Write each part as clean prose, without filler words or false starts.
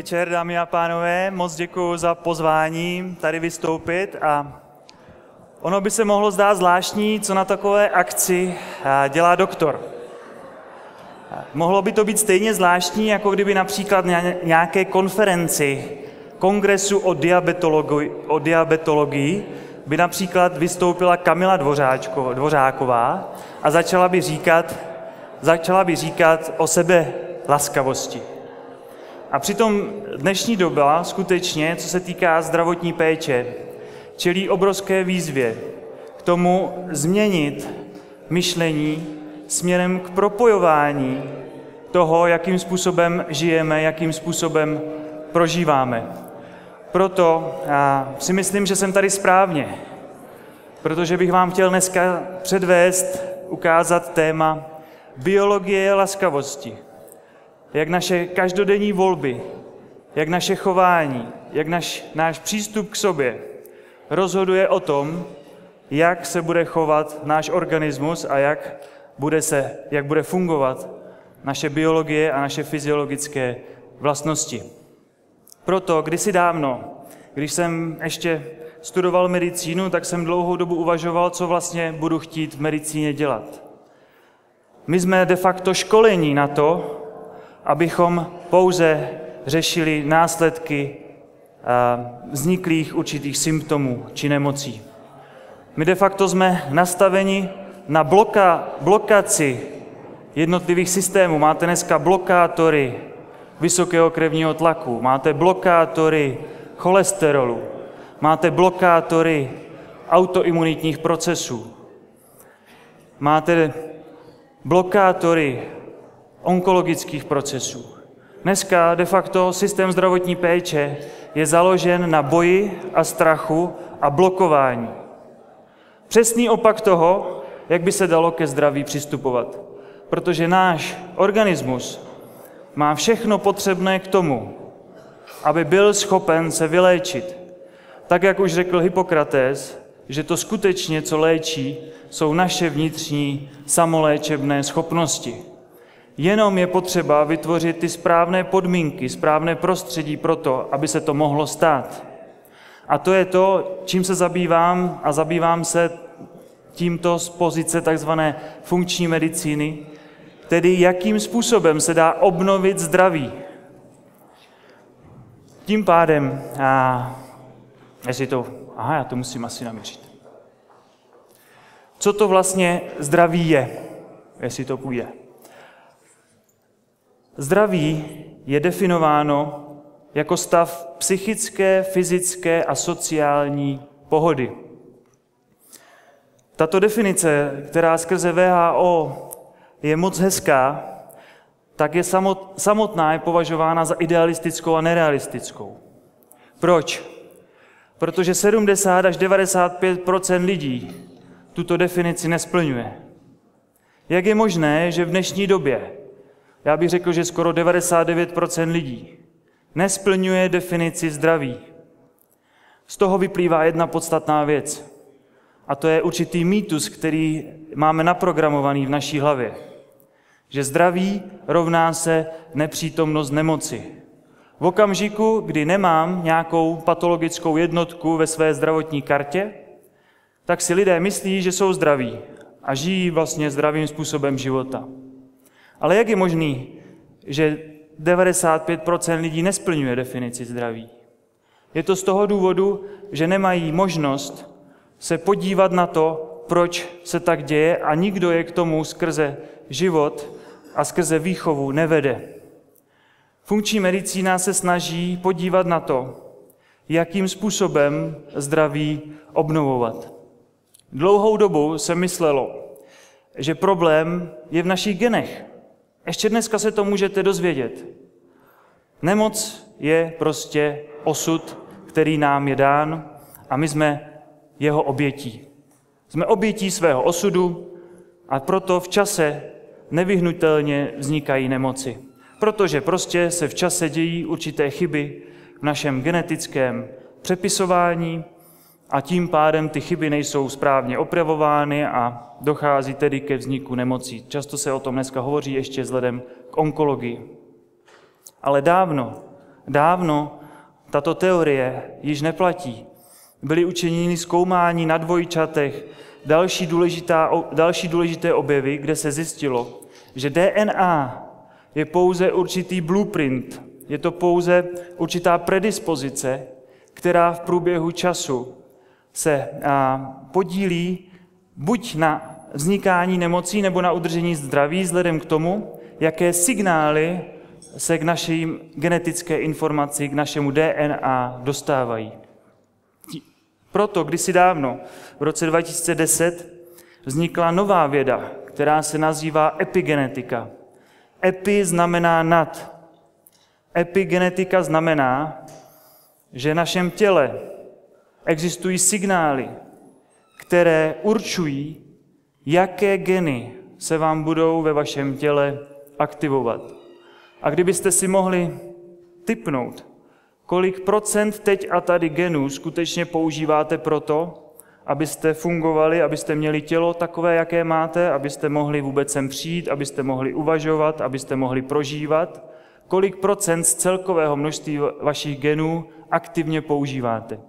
večer, dámy a pánové, moc děkuji za pozvání tady vystoupit a ono by se mohlo zdát zvláštní, co na takové akci dělá doktor. Mohlo by to být stejně zvláštní, jako kdyby například na nějaké konferenci, kongresu o diabetologii by například vystoupila Kamila Dvořáková a začala by říkat o sebe laskavosti. A přitom dnešní doba skutečně, co se týká zdravotní péče, čelí obrovské výzvě k tomu změnit myšlení směrem k propojování toho, jakým způsobem žijeme, jakým způsobem prožíváme. Proto si myslím, že jsem tady správně, protože bych vám chtěl dneska ukázat téma biologie laskavosti. Jak naše každodenní volby, jak naše chování, jak náš přístup k sobě rozhoduje o tom, jak se bude chovat náš organismus a jak bude fungovat naše biologie a naše fyziologické vlastnosti. Proto kdysi dávno, když jsem ještě studoval medicínu, tak jsem dlouhou dobu uvažoval, co vlastně budu chtít v medicíně dělat. My jsme de facto školení na to, abychom pouze řešili následky vzniklých určitých symptomů či nemocí. My de facto jsme nastaveni na blokaci jednotlivých systémů. Máte dneska blokátory vysokého krevního tlaku, máte blokátory cholesterolu, máte blokátory autoimunitních procesů, máte blokátory onkologických procesů. Dneska de facto systém zdravotní péče je založen na boji a strachu a blokování. Přesný opak toho, jak by se dalo ke zdraví přistupovat. Protože náš organismus má všechno potřebné k tomu, aby byl schopen se vyléčit. Tak, jak už řekl Hippokrates, že to skutečně, co léčí, jsou naše vnitřní samoléčebné schopnosti. Jenom je potřeba vytvořit ty správné podmínky, správné prostředí pro to, aby se to mohlo stát. A to je to, čím se zabývám a zabývám se tímto z pozice takzvané funkční medicíny, tedy jakým způsobem se dá obnovit zdraví. Tím pádem, já to musím asi naměřit. Co to vlastně zdraví je, jestli to půjde? Zdraví je definováno jako stav psychické, fyzické a sociální pohody. Tato definice, která skrze WHO je moc hezká, tak je samotná je považována za idealistickou a nerealistickou. Proč? Protože 70 až 95% lidí tuto definici nesplňuje. Jak je možné, že v dnešní době, já bych řekl, že skoro 99% lidí nesplňuje definici zdraví? Z toho vyplývá jedna podstatná věc. A to je určitý mýtus, který máme naprogramovaný v naší hlavě. Že zdraví rovná se nepřítomnost nemoci. V okamžiku, kdy nemám nějakou patologickou jednotku ve své zdravotní kartě, tak si lidé myslí, že jsou zdraví a žijí vlastně zdravým způsobem života. Ale jak je možný, že 95% lidí nesplňuje definici zdraví? Je to z toho důvodu, že nemají možnost se podívat na to, proč se tak děje a nikdo je k tomu skrze život a skrze výchovu nevede. Funkční medicína se snaží podívat na to, jakým způsobem zdraví obnovovat. Dlouhou dobu se myslelo, že problém je v našich genech. Ještě dneska se to můžete dozvědět. Nemoc je prostě osud, který nám je dán a my jsme jeho obětí. Jsme obětí svého osudu a proto v čase nevyhnutelně vznikají nemoci. Protože prostě se v čase dějí určité chyby v našem genetickém přepisování a tím pádem ty chyby nejsou správně opravovány a dochází tedy ke vzniku nemocí. Často se o tom dneska hovoří ještě vzhledem k onkologii. Ale dávno tato teorie již neplatí. Byly učiněny zkoumání na dvojčatech, další důležité objevy, kde se zjistilo, že DNA je pouze určitý blueprint, je to pouze určitá predispozice, která v průběhu času se podílí buď na vznikání nemocí nebo na udržení zdraví vzhledem k tomu, jaké signály se k naší genetické informaci, k našemu DNA dostávají. Proto kdysi dávno, v roce 2010, vznikla nová věda, která se nazývá epigenetika. Epi znamená nad. Epigenetika znamená, že v našem těle existují signály, které určují, jaké geny se vám budou ve vašem těle aktivovat. A kdybyste si mohli tipnout, kolik procent teď a tady genů skutečně používáte proto, abyste fungovali, abyste měli tělo takové, jaké máte, abyste mohli vůbec sem přijít, abyste mohli uvažovat, abyste mohli prožívat, kolik procent z celkového množství vašich genů aktivně používáte.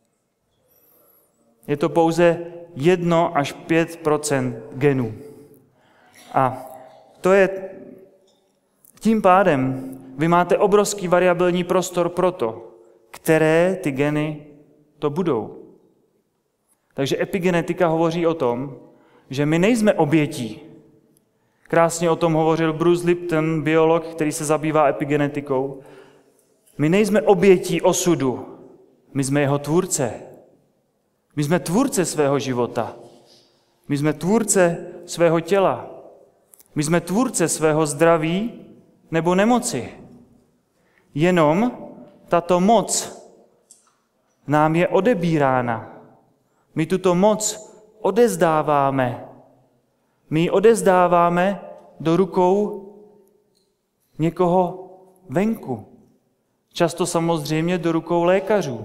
Je to pouze 1 až 5 % genů. A to je tím pádem, vy máte obrovský variabilní prostor pro to, které ty geny to budou. Takže epigenetika hovoří o tom, že my nejsme obětí. Krásně o tom hovořil Bruce Lipton, biolog, který se zabývá epigenetikou. My nejsme obětí osudu, my jsme jeho tvůrce. My jsme tvůrce svého života. My jsme tvůrce svého těla. My jsme tvůrce svého zdraví nebo nemoci. Jenom tato moc nám je odebírána. My tuto moc odevzdáváme. My ji odevzdáváme do rukou někoho venku. Často samozřejmě do rukou lékařů.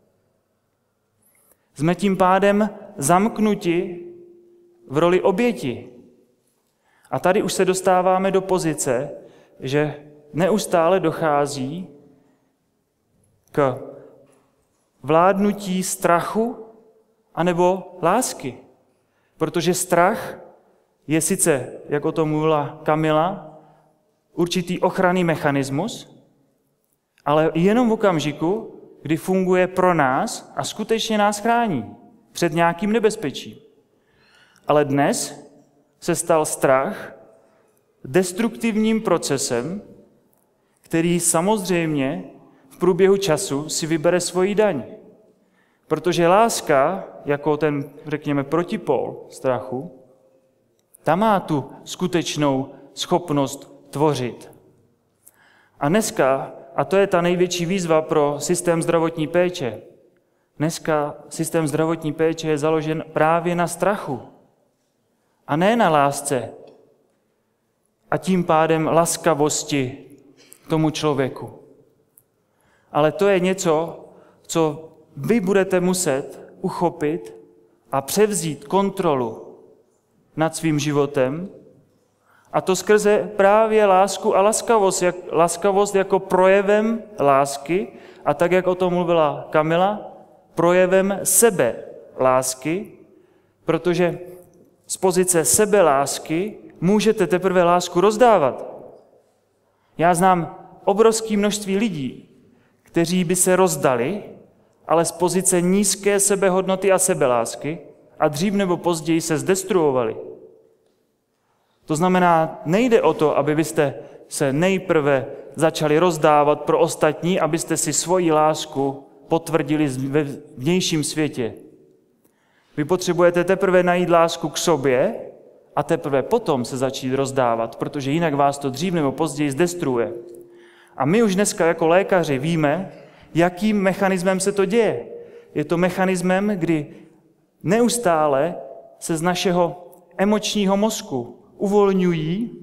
Jsme tím pádem zamknuti v roli oběti. A tady už se dostáváme do pozice, že neustále dochází k vládnutí strachu anebo lásky. Protože strach je sice, jak o tom mluvila Kamila, určitý ochranný mechanismus, ale jenom v okamžiku, kdy funguje pro nás a skutečně nás chrání před nějakým nebezpečím. Ale dnes se stal strach destruktivním procesem, který samozřejmě v průběhu času si vybere svoji daň. Protože láska, jako ten, řekněme, protipol strachu, ta má tu skutečnou schopnost tvořit. A dneska, a to je ta největší výzva pro systém zdravotní péče, dneska systém zdravotní péče je založen právě na strachu a ne na lásce a tím pádem laskavosti k tomu člověku. Ale to je něco, co vy budete muset uchopit a převzít kontrolu nad svým životem, a to skrze právě lásku a laskavost jako projevem lásky a tak, jak o tom mluvila Kamila, projevem sebe lásky, protože z pozice sebelásky můžete teprve lásku rozdávat. Já znám obrovské množství lidí, kteří by se rozdali, ale z pozice nízké sebehodnoty a sebelásky a dřív nebo později se zdestruovali. To znamená, nejde o to, aby byste se nejprve začali rozdávat pro ostatní, abyste si svoji lásku potvrdili ve vnějším světě. Vy potřebujete teprve najít lásku k sobě a teprve potom se začít rozdávat, protože jinak vás to dřív nebo později zdestruuje. A my už dneska jako lékaři víme, jakým mechanismem se to děje. Je to mechanismem, kdy neustále se z našeho emočního mozku uvolňují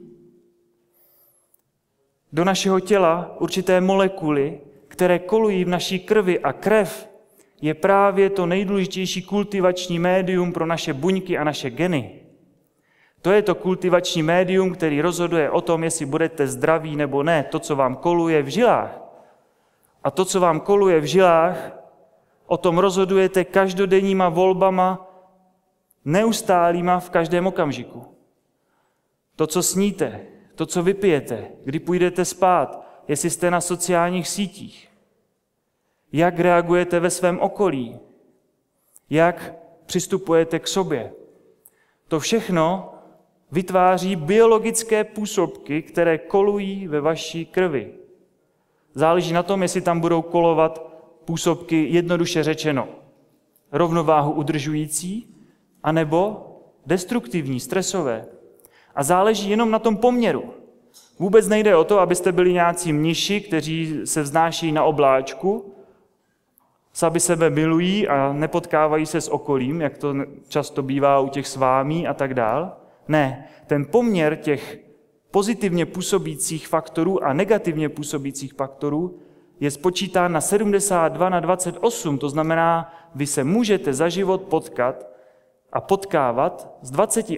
do našeho těla určité molekuly, které kolují v naší krvi, a krev je právě to nejdůležitější kultivační médium pro naše buňky a naše geny. To je to kultivační médium, který rozhoduje o tom, jestli budete zdraví nebo ne, to, co vám koluje v žilách. A to, co vám koluje v žilách, o tom rozhodujete každodenníma volbama, neustálýma v každém okamžiku. To, co sníte, to, co vypijete, kdy půjdete spát, jestli jste na sociálních sítích, jak reagujete ve svém okolí, jak přistupujete k sobě. To všechno vytváří biologické působky, které kolují ve vaší krvi. Záleží na tom, jestli tam budou kolovat působky, jednoduše řečeno, rovnováhu udržující, anebo destruktivní, stresové. A záleží jenom na tom poměru. Vůbec nejde o to, abyste byli nějací mniši, kteří se vznáší na obláčku, sami sebe milují a nepotkávají se s okolím, jak to často bývá u těch svámí a tak dál. Ne, ten poměr těch pozitivně působících faktorů a negativně působících faktorů je spočítán na 72:28, to znamená, vy se můžete za život potkat a potkávat s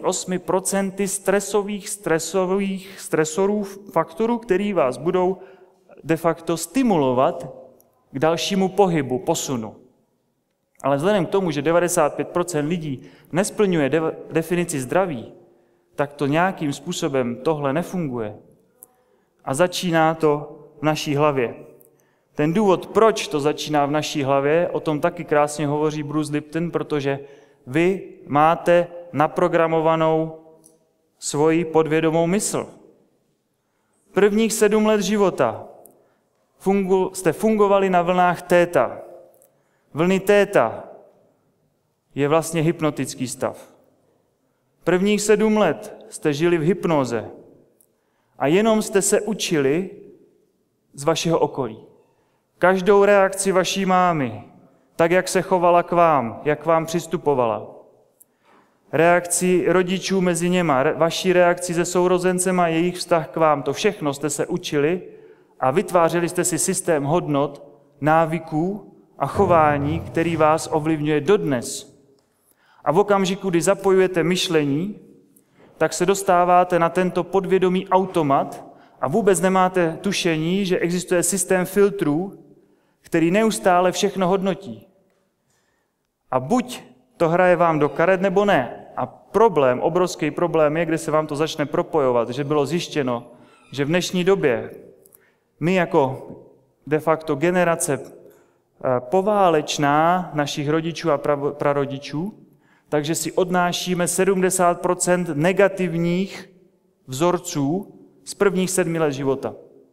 28% stresorů, faktorů, který vás budou de facto stimulovat k dalšímu pohybu, posunu. Ale vzhledem k tomu, že 95% lidí nesplňuje definici zdraví, tak to nějakým způsobem tohle nefunguje. A začíná to v naší hlavě. Ten důvod, proč to začíná v naší hlavě, o tom taky krásně hovoří Bruce Lipton, protože vy máte naprogramovanou svoji podvědomou mysl. Prvních 7 let života jste fungovali na vlnách téta. Vlny téta je vlastně hypnotický stav. Prvních 7 let jste žili v hypnoze a jenom jste se učili z vašeho okolí. Každou reakci vaší mámy, tak jak se chovala k vám, jak vám přistupovala. Reakci rodičů mezi něma, vaší reakci se sourozencema, jejich vztah k vám, to všechno jste se učili a vytvářeli jste si systém hodnot, návyků a chování, který vás ovlivňuje dodnes. A v okamžiku, kdy zapojujete myšlení, tak se dostáváte na tento podvědomý automat a vůbec nemáte tušení, že existuje systém filtrů, který neustále všechno hodnotí. A buď to hraje vám do karet, nebo ne. A obrovský problém je, kde se vám to začne propojovat, že bylo zjištěno, že v dnešní době my jako de facto generace poválečná našich rodičů a prarodičů, takže si odnášíme 70% negativních vzorců z prvních 7 let života.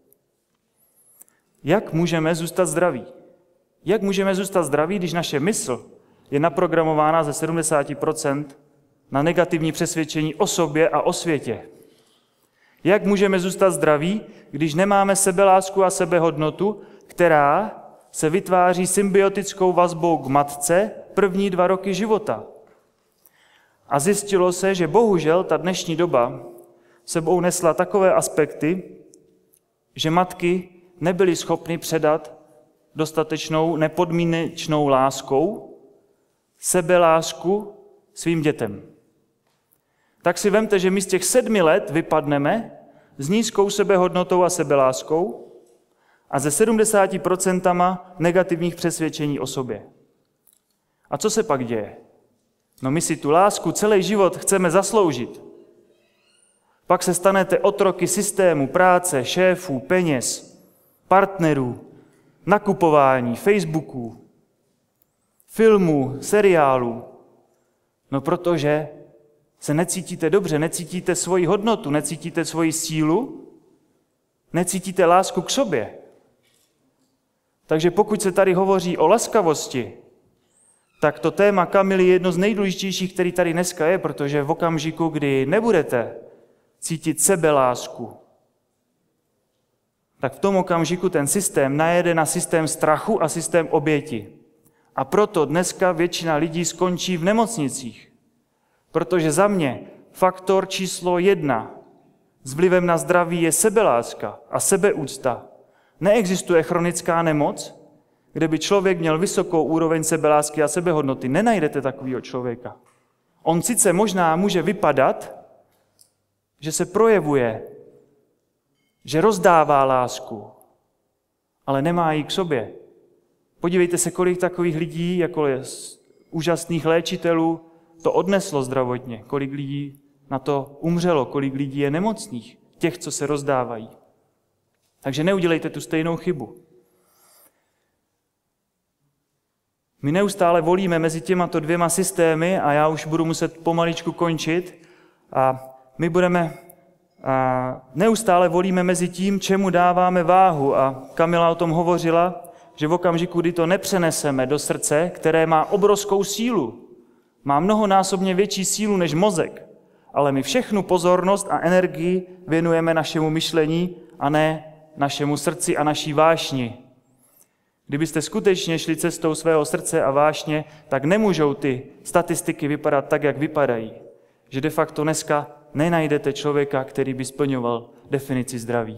Jak můžeme zůstat zdraví? Jak můžeme zůstat zdraví, když naše mysl je naprogramována ze 70% na negativní přesvědčení o sobě a o světě? Jak můžeme zůstat zdraví, když nemáme sebelásku a sebehodnotu, která se vytváří symbiotickou vazbou k matce první 2 roky života? A zjistilo se, že bohužel ta dnešní doba sebou nesla takové aspekty, že matky nebyly schopny předat dostatečnou nepodmínečnou láskou sebelásku svým dětem. Tak si vemte, že my z těch 7 let vypadneme s nízkou sebehodnotou a sebeláskou a ze 70% negativních přesvědčení o sobě. A co se pak děje? No my si tu lásku celý život chceme zasloužit. Pak se stanete otroky systému, práce, šéfů, peněz, partnerů, nakupování, Facebooků, filmů, seriálů. No protože se necítíte dobře, necítíte svoji hodnotu, necítíte svoji sílu, necítíte lásku k sobě. Takže pokud se tady hovoří o laskavosti, tak to téma Kamily je jedno z nejdůležitějších, který tady dneska je, protože v okamžiku, kdy nebudete cítit sebelásku, tak v tom okamžiku ten systém najede na systém strachu a systém oběti. A proto dneska většina lidí skončí v nemocnicích. Protože za mě faktor číslo 1 s vlivem na zdraví je sebeláska a sebeúcta. Neexistuje chronická nemoc, kde by člověk měl vysokou úroveň sebelásky a sebehodnoty. Nenajdete takového člověka. On sice možná může vypadat, že se projevuje, že rozdává lásku, ale nemá ji k sobě. Podívejte se, kolik takových lidí, jako je úžasných léčitelů, to odneslo zdravotně, kolik lidí na to umřelo, kolik lidí je nemocných, těch, co se rozdávají. Takže neudělejte tu stejnou chybu. My neustále volíme mezi těmato dvěma systémy a já už budu muset pomaličku končit a my neustále volíme mezi tím, čemu dáváme váhu a Kamila o tom hovořila, že v okamžiku, kdy to nepřeneseme do srdce, které má obrovskou sílu, má mnohonásobně větší sílu než mozek, ale my všechnu pozornost a energii věnujeme našemu myšlení a ne našemu srdci a naší vášni. Kdybyste skutečně šli cestou svého srdce a vášně, tak nemůžou ty statistiky vypadat tak, jak vypadají. Že de facto dneska nenajdete člověka, který by splňoval definici zdraví.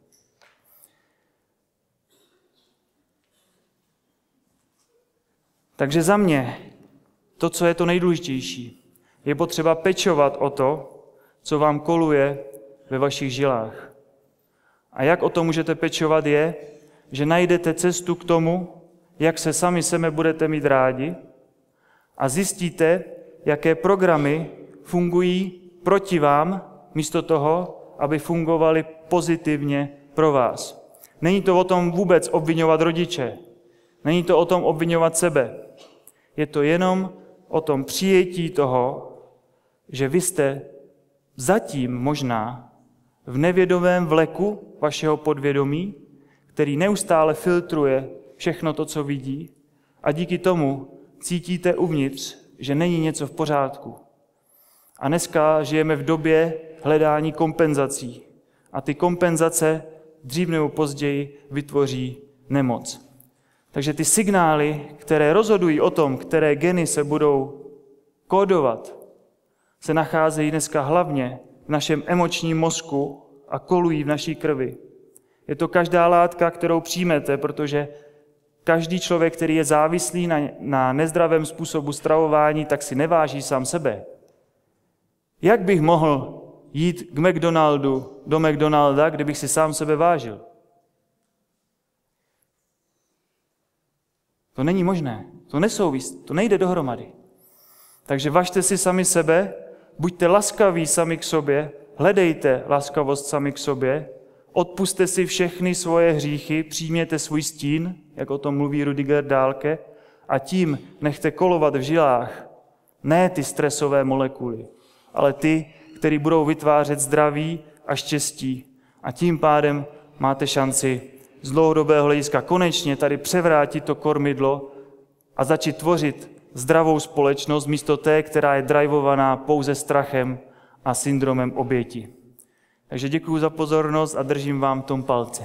Takže za mě to, co je to nejdůležitější, je potřeba pečovat o to, co vám koluje ve vašich žilách. A jak o to můžete pečovat je, že najdete cestu k tomu, jak se sami sebe budete mít rádi a zjistíte, jaké programy fungují proti vám, místo toho, aby fungovaly pozitivně pro vás. Není to o tom vůbec obviňovat rodiče. Není to o tom obviňovat sebe. Je to jenom o tom přijetí toho, že vy jste zatím možná v nevědomém vleku vašeho podvědomí, který neustále filtruje všechno to, co vidí, a díky tomu cítíte uvnitř, že není něco v pořádku. A dneska žijeme v době hledání kompenzací. A ty kompenzace dřív nebo později vytvoří nemoc. Takže ty signály, které rozhodují o tom, které geny se budou kódovat, se nacházejí dneska hlavně v našem emočním mozku a kolují v naší krvi. Je to každá látka, kterou přijmete, protože každý člověk, který je závislý na nezdravém způsobu stravování, tak si neváží sám sebe. Jak bych mohl jít do McDonalda, kdybych si sám sebe vážil? To není možné, to nesouvisí, to nejde dohromady. Takže važte si sami sebe, buďte laskaví sami k sobě, hledejte laskavost sami k sobě, odpusťte si všechny svoje hříchy, přijměte svůj stín, jak o tom mluví Rudiger Dahlke, a tím nechte kolovat v žilách ne ty stresové molekuly, ale ty, které budou vytvářet zdraví a štěstí. A tím pádem máte šanci z dlouhodobého hlediska konečně tady převrátit to kormidlo a začít tvořit zdravou společnost místo té, která je drivovaná pouze strachem a syndromem oběti. Takže děkuji za pozornost a držím vám tom palce.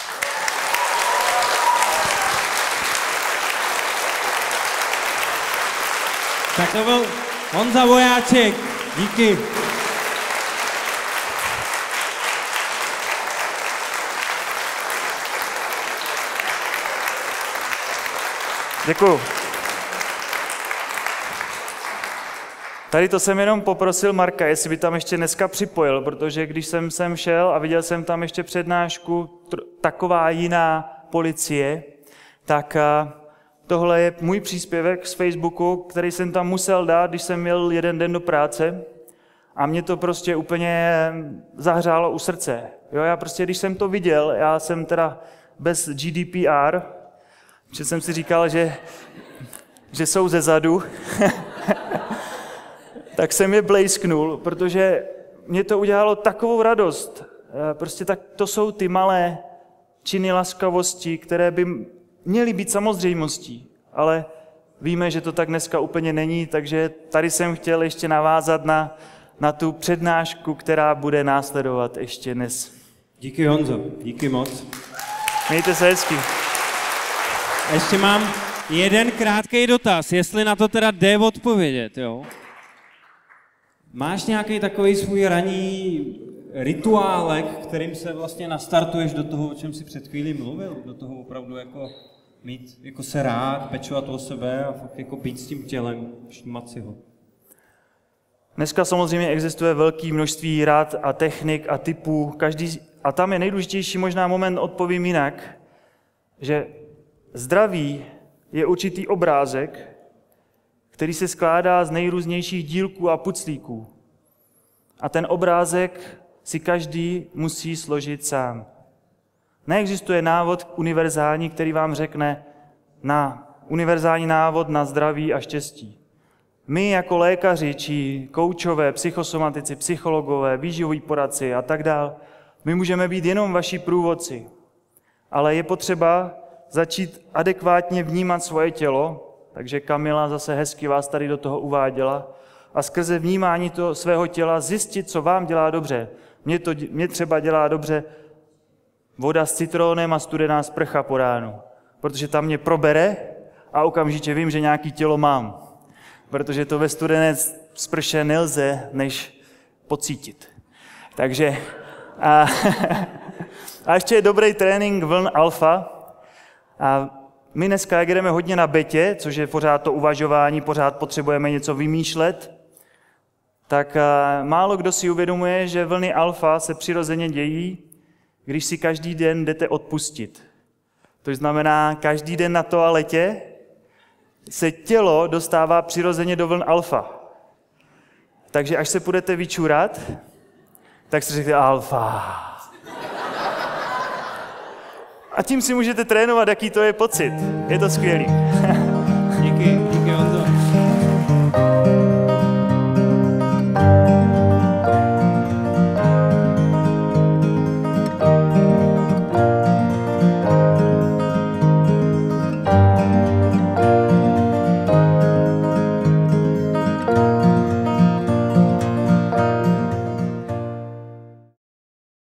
Tak to byl Honza Vojáček. Díky. Děkuji. Tady to jsem jenom poprosil Marka, jestli by tam ještě dneska připojil, protože když jsem sem šel a viděl jsem tam ještě přednášku Taková jiná policie, tak tohle je můj příspěvek z Facebooku, který jsem tam musel dát, když jsem měl jeden den do práce a mě to prostě úplně zahřálo u srdce. Jo, já prostě, když jsem to viděl, já jsem teda bez GDPR, že jsem si říkal, že jsou ze zadu, tak jsem je blejsknul, protože mě to udělalo takovou radost. Prostě tak to jsou ty malé činy laskavosti, které by měly být samozřejmostí, ale víme, že to tak dneska úplně není, takže tady jsem chtěl ještě navázat na tu přednášku, která bude následovat ještě dnes. Díky, Honzo, díky moc. Mějte se hezky. Ještě mám jeden krátký dotaz, jestli na to teda jde odpovědět, jo? Máš nějaký takový svůj ranní rituálek, kterým se vlastně nastartuješ do toho, o čem jsi před chvílí mluvil? Do toho opravdu jako mít, jako se rád, pečovat o sebe a fakt jako být s tím tělem, všímat si ho. Dneska samozřejmě existuje velké množství rád a technik a typů, a tam je nejdůležitější možná moment, odpovím jinak, že zdraví je určitý obrázek, který se skládá z nejrůznějších dílků a puclíků. A ten obrázek si každý musí složit sám. Neexistuje návod univerzální, který vám řekne univerzální návod na zdraví a štěstí. My jako lékaři, či koučové, psychosomatici, psychologové, výživoví poradci a tak dále, my můžeme být jenom vaši průvodci. Ale je potřeba začít adekvátně vnímat svoje tělo, takže Kamila zase hezky vás tady do toho uváděla, a skrze vnímání svého těla zjistit, co vám dělá dobře. Mě třeba dělá dobře voda s citrónem a studená sprcha po ránu, protože tam mě probere a okamžitě vím, že nějaký tělo mám, protože to ve studené sprše nelze než pocítit. Takže a ještě je dobrý trénink vln alfa. A my dneska, jak jdeme hodně na betě, což je pořád to uvažování, pořád potřebujeme něco vymýšlet, tak málo kdo si uvědomuje, že vlny alfa se přirozeně dějí, když si každý den jdete odpustit. To znamená, každý den na toaletě se tělo dostává přirozeně do vln alfa. Takže až se půjdete vyčurat, tak si řekne alfa. A tím si můžete trénovat, jaký to je pocit. Je to skvělý. Díky.